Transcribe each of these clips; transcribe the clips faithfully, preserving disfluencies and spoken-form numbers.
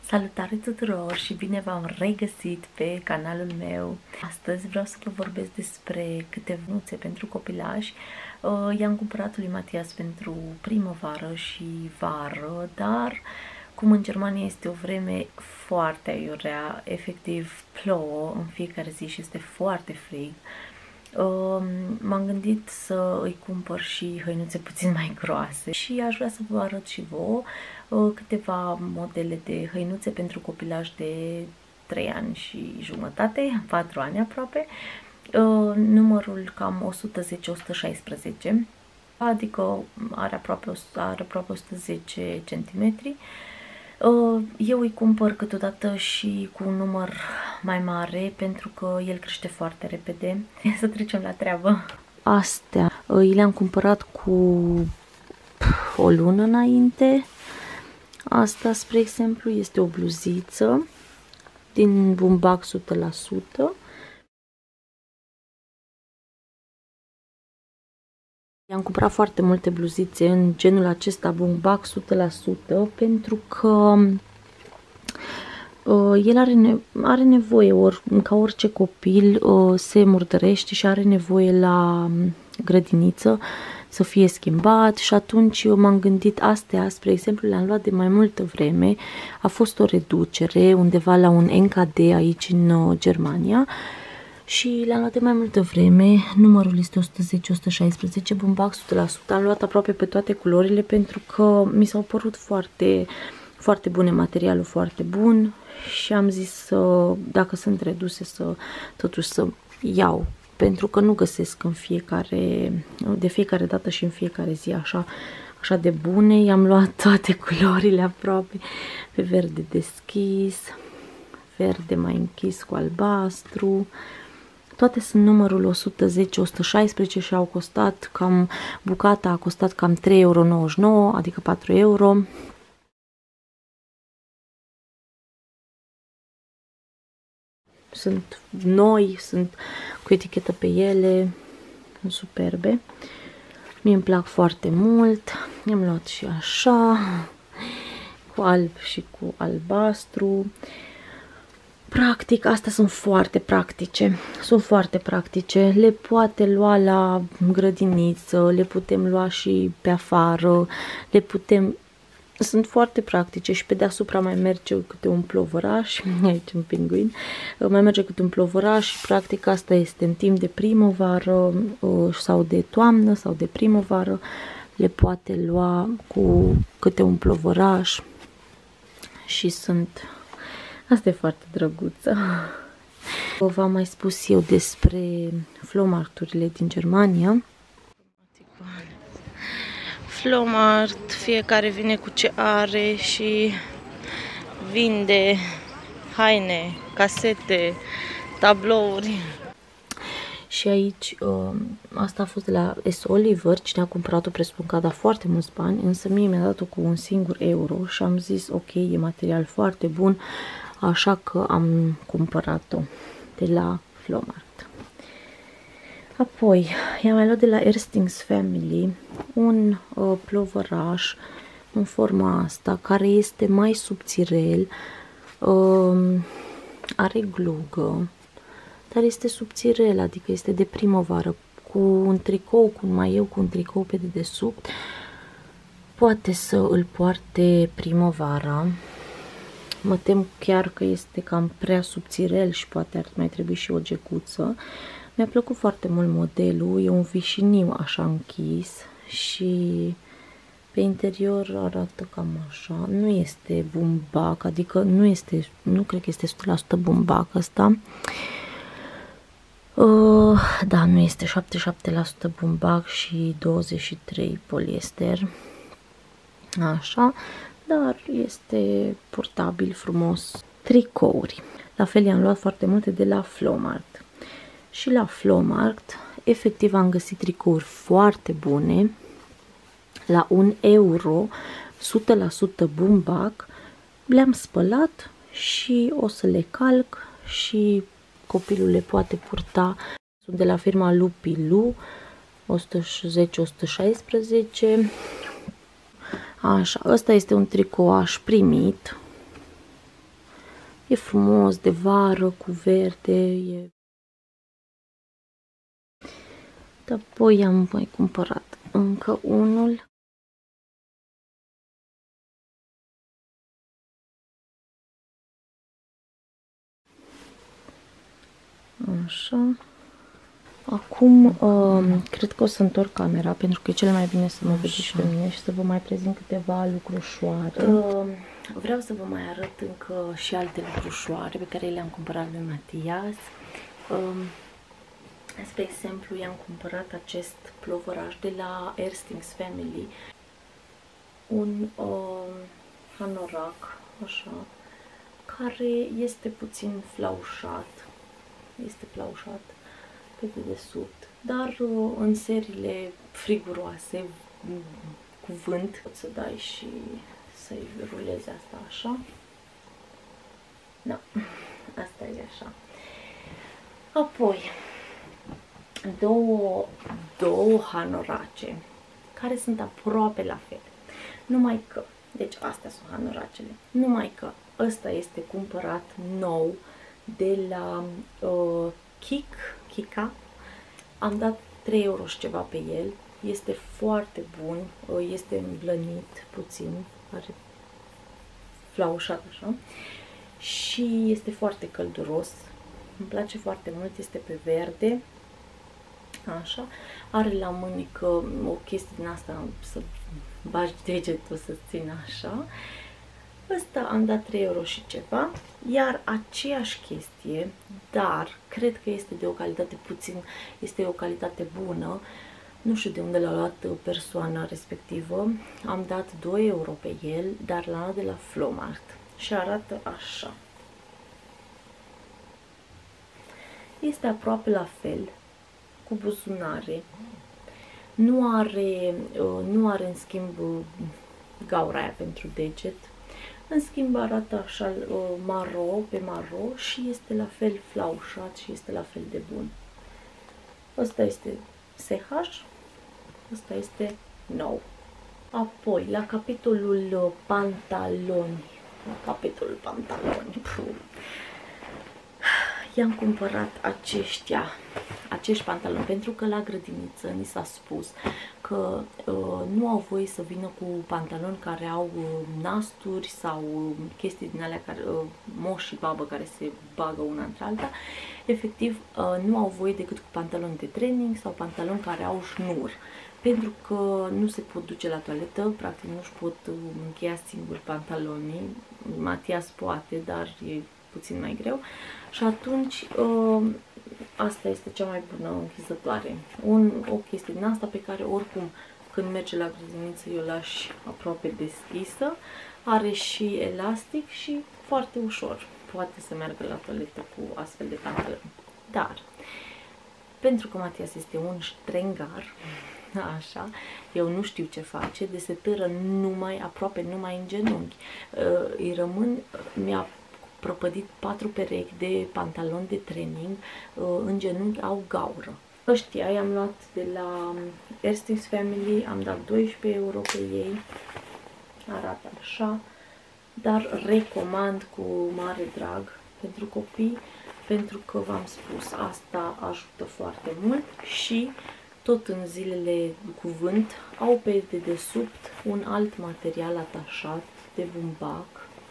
Salutare tuturor și bine v-am regăsit pe canalul meu. Astăzi vreau să vă vorbesc despre câteva nuțe pentru copilași. I-am cumpărat lui Matias pentru primăvară și vară, dar cum în Germania este o vreme foarte aiurea, efectiv plouă în fiecare zi și este foarte frig, m-am gândit să îi cumpăr și hăinuțe puțin mai groase și aș vrea să vă arăt și vouă câteva modele de hăinuțe pentru copilași de trei ani și jumătate, patru ani aproape, numărul cam o sută zece - o sută șaisprezece, adică are aproape, are aproape o sută zece centimetri. Eu îi cumpăr câteodată și cu un număr mai mare pentru că el crește foarte repede. Să trecem la treabă. Astea i le-am cumpărat cu o lună înainte. Asta, spre exemplu, este o bluziță din bumbac o sută la sută. I-am cumpărat foarte multe bluzițe în genul acesta bumbac o sută la sută pentru că uh, el are, ne are nevoie, or ca orice copil, uh, se murdărește și are nevoie la grădiniță să fie schimbat și atunci eu m-am gândit, astea, spre exemplu, le-am luat de mai multă vreme, a fost o reducere undeva la un N K D aici în uh, Germania. Și le-am luat de mai multă vreme, numărul este o sută zece - o sută șaisprezece, bumbac o sută la sută, am luat aproape pe toate culorile pentru că mi s-au părut foarte, foarte bune, materialul foarte bun și am zis să, dacă sunt reduse, să totuși să iau, pentru că nu găsesc în fiecare, de fiecare dată și în fiecare zi așa, așa de bune. I-am luat toate culorile aproape, pe verde deschis, verde mai închis cu albastru. Toate sunt numărul o sută zece - o sută șaisprezece și au costat cam, bucata a costat cam trei euro nouăzeci și nouă, adică patru euro. Sunt noi, sunt cu etichetă pe ele, sunt superbe. Mie îmi plac foarte mult. I-am luat și așa, cu alb și cu albastru. Practic, astea sunt foarte practice, sunt foarte practice, le poate lua la grădiniță, le putem lua și pe afară, le putem, sunt foarte practice și pe deasupra mai merge câte un plovăraș, aici un pinguin, mai merge câte un plovăraș și practic asta este în timp de primăvară sau de toamnă sau de primăvară, le poate lua cu câte un plovăraș și sunt... Asta e foarte drăguță. V-am mai spus eu despre Flohmarkturile din Germania. Flohmarkt, fiecare vine cu ce are și vinde haine, casete, tablouri. Și aici, asta a fost de la S. Oliver, cine a cumpărat-o presupun că a dat foarte mulți bani, însă mie mi-a dat-o cu un singur euro și am zis ok, e material foarte bun, așa că am cumpărat-o de la Flohmarkt. Apoi, i-am mai luat de la Erstings Family un uh, plovăraș în forma asta, care este mai subțirel, uh, are glugă, dar este subțirel, adică este de primăvară, cu un tricou, cu un maieu, cu un tricou pe dedesubt. Poate să îl poarte primăvara. Mă tem chiar că este cam prea subțirel și poate ar mai trebui și o gecuță. Mi-a plăcut foarte mult modelul, e un vișiniu așa închis și pe interior arată cam așa. Nu este bumbac, adică nu este, nu cred că este o sută la sută bumbac ăsta. Uh, da, nu este șaptezeci și șapte la sută bumbac și douăzeci și trei la sută poliester. Așa, dar este purtabil, frumos. Tricouri. La fel i-am luat foarte multe de la Flohmarkt. Și la Flohmarkt, efectiv, am găsit tricouri foarte bune. La un euro, o sută la sută bumbac. Le-am spălat și o să le calc și copilul le poate purta. Sunt de la firma Lupilu, o sută zece - o sută șaisprezece. Așa, ăsta este un tricouaș primit. E frumos, de vară, cu verde, e... Apoi am mai cumpărat încă unul. Așa. Acum uh, cred că o să întorc camera pentru că e cel mai bine să mă vedeți și pe mine și să vă mai prezint câteva lucrușoare. Uh, vreau să vă mai arăt încă și alte lucrușoare pe care le-am cumpărat lui Matias. Uh, spre exemplu, i-am cumpărat acest plovăraș de la Erstings Family. Un uh, hanorac, așa, care este puțin flaușat. Este flaușat pe dedesubt, dar uh, în seriile friguroase, cu vânt, poți să dai și să-i rulezi asta așa. Da, asta e așa. Apoi, două, două hanorace, care sunt aproape la fel. Numai că, deci astea sunt hanoracele, numai că ăsta este cumpărat nou de la uh, Kik, Kika. Am dat trei euro și ceva pe el. Este foarte bun, uh, este îmblănit puțin, are flaușat așa și este foarte călduros. Îmi place foarte mult, este pe verde. Așa, are la mânică o chestie din asta să bagi degetul să țină așa. Ăsta am dat trei euro și ceva, iar aceeași chestie, dar cred că este de o calitate puțin, este o calitate bună, nu știu de unde l-a luat persoana respectivă, am dat doi euro pe el, dar l-am luat de la Flomart și arată așa. Este aproape la fel, cu buzunare, nu are, nu are în schimb gaura aia pentru deget. În schimb arată așa maro pe maro și este la fel flaușat și este la fel de bun. Ăsta este S H, ăsta este nou. Apoi, la capitolul pantaloni, la capitolul pantaloni, i-am cumpărat aceștia, acești pantaloni, pentru că la grădiniță ni s-a spus că uh, nu au voie să vină cu pantaloni care au uh, nasturi sau uh, chestii din alea, care, uh, moș și babă care se bagă una între alta. Efectiv, uh, nu au voie decât cu pantaloni de training sau pantaloni care au șnur, pentru că nu se pot duce la toaletă, practic nu-și pot uh, încheia singur pantalonii. Matias poate, dar e puțin mai greu. Și atunci uh, asta este cea mai bună închizătoare. Un, o chestie din asta pe care oricum când merge la grădiniță eu o lași aproape deschisă. Are și elastic și foarte ușor poate să meargă la toaletă cu astfel de pantaloni. Dar pentru că Matias este un ștrengar, așa, eu nu știu ce face, de se târă numai, aproape numai în genunchi. Uh, îi rămân, mi-a prăpădit patru perechi de pantaloni de training, în genunchi au gaură. Ăștia i-am luat de la Erstings Family, am dat doisprezece euro pe ei, arată așa, dar recomand cu mare drag pentru copii, pentru că v-am spus, asta ajută foarte mult și tot în zilele cu vânt au pe dedesubt un alt material atașat de bumbac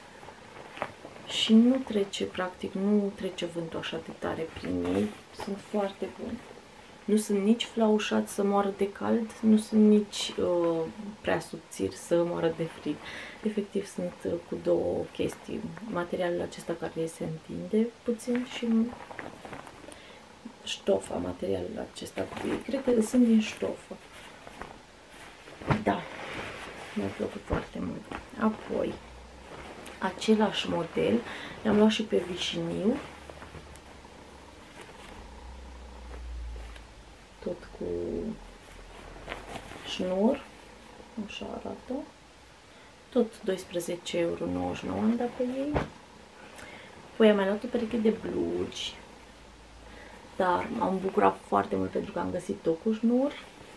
și nu trece, practic, nu trece vântul așa de tare prin ei, sunt foarte buni. Nu sunt nici flaușați să moară de cald, nu sunt nici uh, prea subțiri să moară de frig. Efectiv sunt uh, cu două chestii, materialul acesta care se întinde puțin și ștofa, materialul acesta, cred că sunt din ștofă. Da, mi-a plăcut foarte mult. Apoi, același model, le-am luat și pe vișiniu, tot cu șnur, așa arată, tot doisprezece euro nouăzeci și nouă am dat pe ei. Apoi am mai luat o pereche de blugi, dar m-am bucurat foarte mult pentru că am găsit tot cu șnur,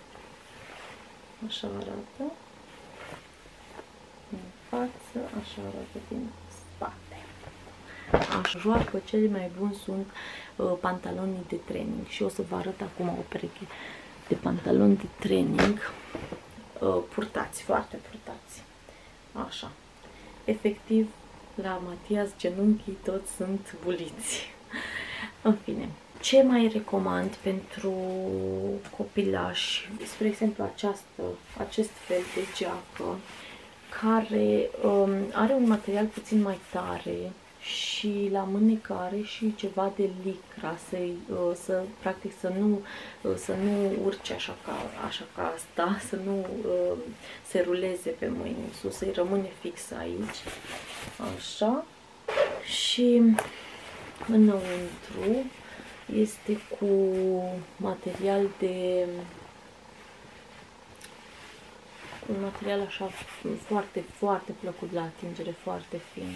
așa arată. În față, așa arată din spate. Așa, joacă cele mai buni sunt uh, pantalonii de training și o să vă arăt acum o pereche de pantaloni de training uh, purtați, foarte purtați. Așa. Efectiv, la Matias genunchii toți sunt buliți. În fine. Ce mai recomand pentru copilași? Spre exemplu, această, acest fel de geacă care um, are un material puțin mai tare și la mânecă are și ceva de licra, să, uh, să practic să nu, uh, să nu urce așa ca, așa ca asta, să nu uh, se ruleze pe mâini sus, să-i rămâne fix aici, așa. Și înăuntru este cu material de un material așa foarte, foarte plăcut la atingere, foarte fin.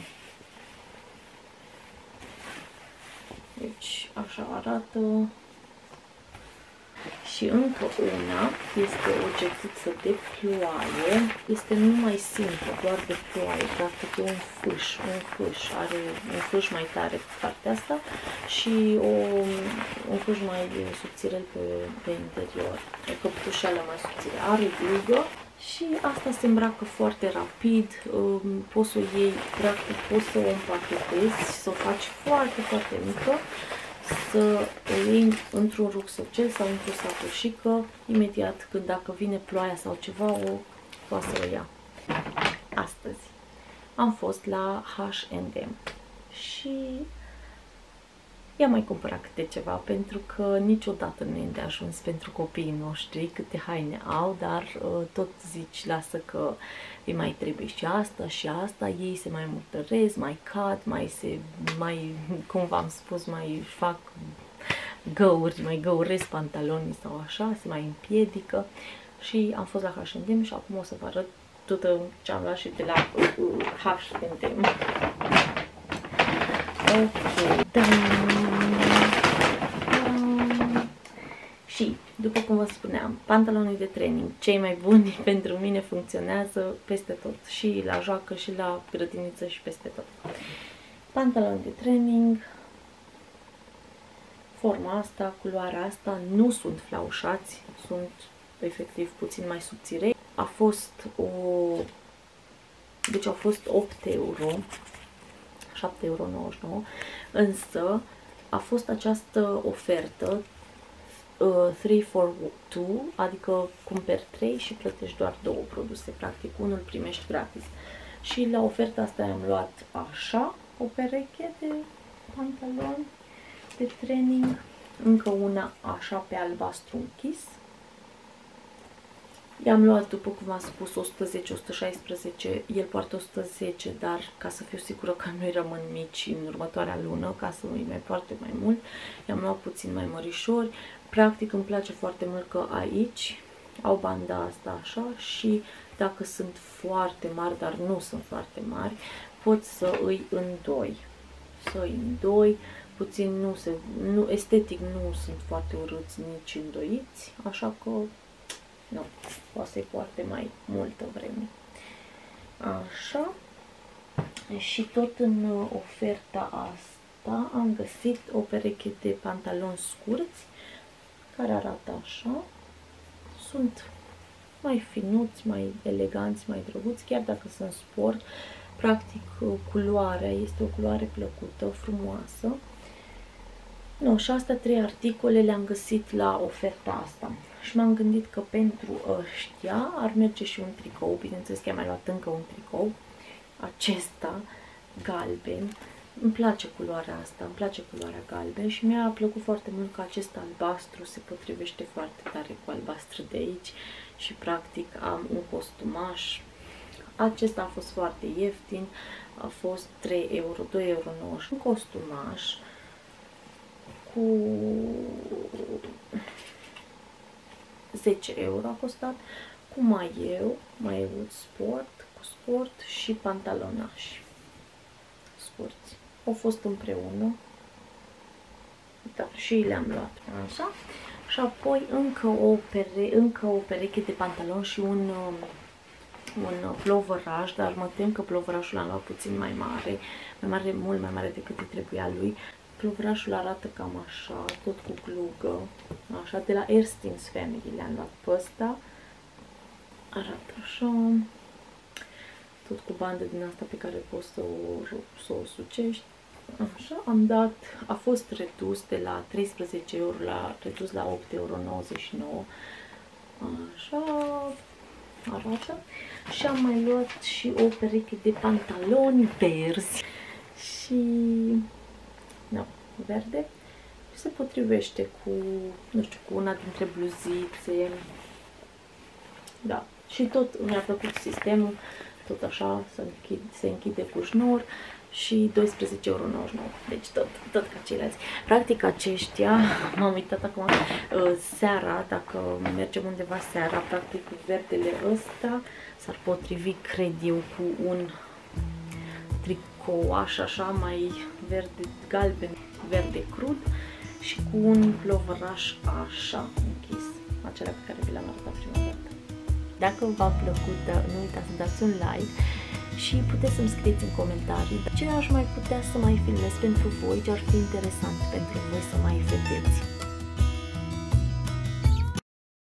Deci așa arată. Și încă una este o getuță de ploaie. Este numai simplă, doar de ploaie. Practic e un fâș, un fâș. Are un fâș mai tare pe partea asta și o, un fâș mai subțirel pe, pe interior. O căptușeală mai subțire. Are dugă și asta se îmbracă foarte rapid. Poți să o iei, practic poți să o împachetezi, să o faci foarte, foarte mică, să o iei într-un rucsăcel sau într-o sacoșică, imediat când dacă vine ploaia sau ceva, o poate să o ia. Astăzi am fost la H and M și i-am mai cumpărat câte ceva, pentru că niciodată nu e de ajuns pentru copiii noștri câte haine au, dar uh, tot zici, lasă că îi mai trebuie și asta și asta, ei se mai murdăresc, mai cad, mai se, mai, cum v-am spus, mai fac găuri, mai găuresc pantalonii sau așa, se mai împiedică. Și am fost la H and M și acum o să vă arăt tot ce am luat și de la uh, H and M. Ok, da. Și, după cum vă spuneam, pantalonii de training, cei mai buni pentru mine, funcționează peste tot. Și la joacă, și la grădiniță, și peste tot. Pantaloni de training, forma asta, culoarea asta, nu sunt flaușați, sunt efectiv puțin mai subțirei. A fost o... Deci au fost opt euro, șapte euro nouăzeci și nouă, însă a fost această ofertă uh, trei for two, adică cumperi trei și plătești doar două produse, practic unul primești gratis. Și la oferta asta am luat așa o pereche de pantaloni de training, încă una așa pe albastru închis. I-am luat, după cum am spus, o sută zece, o sută șaisprezece, el poartă o sută zece, dar ca să fiu sigură că nu-i rămân mici în următoarea lună, ca să nu-i mai poarte mai mult, i-am luat puțin mai mărișori. Practic îmi place foarte mult că aici au banda asta așa și dacă sunt foarte mari, dar nu sunt foarte mari, pot să îi îndoi. Să îi îndoi, puțin nu se, nu, estetic nu sunt foarte urâți nici îndoiți, așa că nu, poate să-i poarte mai multă vreme. Așa. Și tot în oferta asta am găsit o pereche de pantaloni scurți care arată așa. Sunt mai finuți, mai eleganți, mai drăguți, chiar dacă sunt sport. Practic, culoarea este o culoare plăcută, frumoasă. Nu, și astea trei articole le-am găsit la oferta asta. Și m-am gândit că pentru ăștia ar merge și un tricou. Bineînțeles că am mai luat încă un tricou. Acesta, galben. Îmi place culoarea asta, îmi place culoarea galben și mi-a plăcut foarte mult că acest albastru se potrivește foarte tare cu albastru de aici. Și practic am un costumaș. Acesta a fost foarte ieftin, a fost trei euro, doi euro nouăzeci și nouă. Un costumaș cu zece euro a costat, cu maieu, maieu sport, cu sport și pantalonași scurți. Au fost împreună, da, și le-am luat, așa. Și apoi încă o, pere, încă o pereche de pantaloni și un, un plovăraș, dar mă tem că plovărașul l-am luat puțin mai mare, mai mare, mult mai mare decât îi trebuia lui. Plovărașul arată cam așa, tot cu glugă, așa, de la Erstings Family le-am luat pe ăsta. Arată așa, tot cu bandă din asta pe care poți să o, să o sucești. Așa, am dat, a fost redus de la treisprezece euro la redus la opt euro nouăzeci și nouă. Așa arată. Și am mai luat și o pereche de pantaloni verzi și da, verde. Și se potrivește cu, nu știu, cu una dintre bluzițe. Da, și tot mi-a plăcut sistemul, tot așa se închide, se închide cu șnur și doisprezece euro nouăzeci și nouă, deci tot, tot ca ceilalți. Practic aceștia, m-am uitat acum, seara, dacă mergem undeva seara, practic verdele ăsta s-ar potrivi, cred eu, cu un tricouaș așa mai verde, galben, verde crud și cu un plovăraș așa închis, acela pe care vi l-am arătat prima dată. Dacă v-a plăcut, nu uitați să dați un like și puteți să-mi scrieți în comentarii ce aș mai putea să mai filmez pentru voi, ce ar fi interesant pentru voi să mai vedeți.